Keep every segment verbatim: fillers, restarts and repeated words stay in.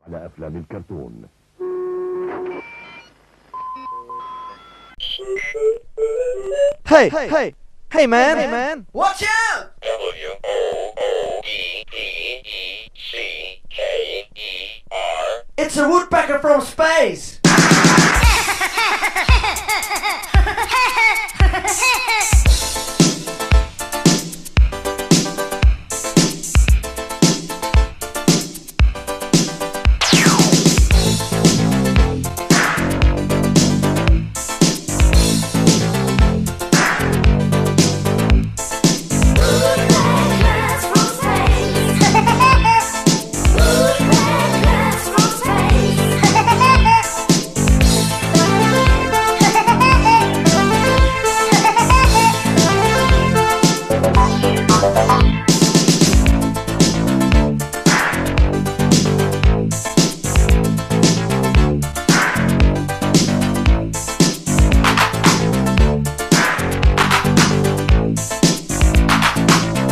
على أفلام الكرتون. Hey, hey, hey, hey man, hey man, watch out! W O O D E E C K E R. It's a woodpecker from space!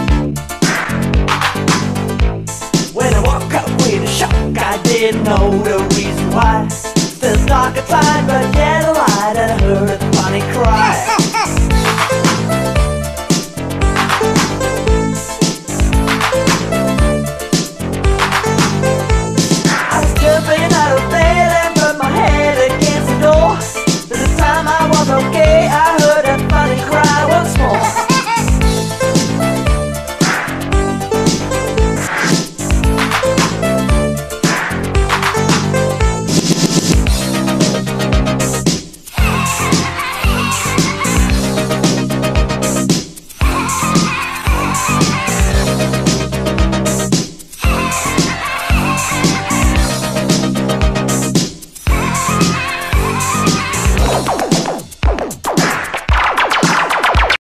When I woke up with a shock, I didn't know the